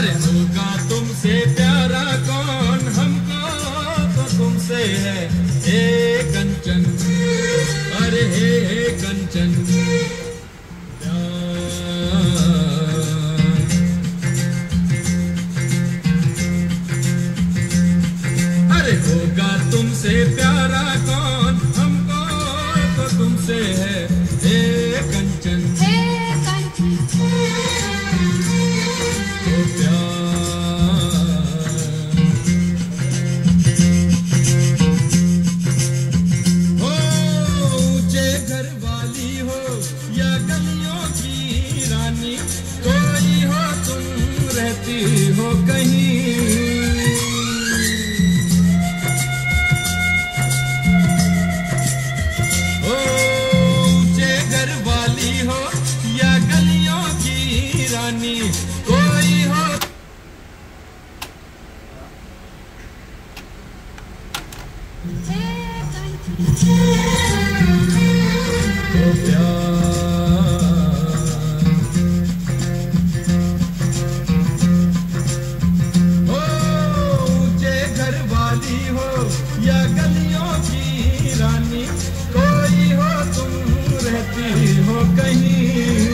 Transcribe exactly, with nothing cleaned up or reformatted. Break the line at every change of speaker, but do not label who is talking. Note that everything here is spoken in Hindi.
अरे होगा तुमसे प्यारा कौन, हमको तो तुमसे है हे कंचन, अरे हे हे कंचन अरे होगा तुमसे प्यारा कौन, हमको तो तुमसे है हे कंचन, हे कंचन तो प्यार। हो ऊंचे घर वाली हो या गलियों की रानी, कोई हो तुम रहती हो कहीं, कोई हो तो प्यार। हो ऊंचे घर वाली हो या गलियों की रानी, कोई हो तुम रहती हो कहीं,